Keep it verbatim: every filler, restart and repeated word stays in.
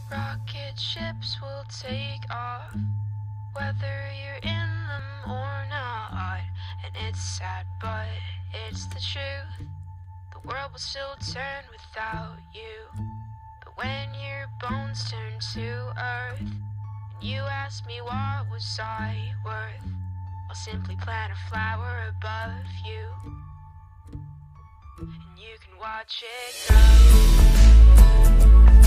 Rocket ships will take off, whether you're in them or not. And it's sad, but it's the truth. The world will still turn without you. But when your bones turn to earth, and you ask me what was I worth, I'll simply plant a flower above you, and you can watch it grow.